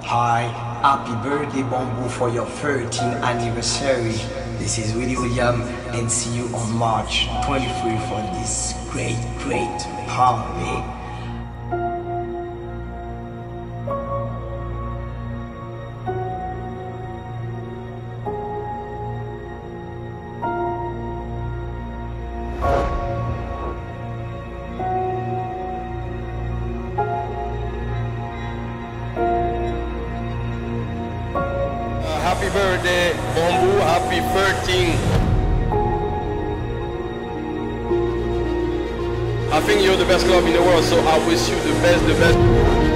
Hi, happy birthday Bamboo for your 13th anniversary. This is Willie William and see you on March 23 for this great party. Happy birthday, Bamboo, happy 13. I think you're the best club in the world, so I wish you the best.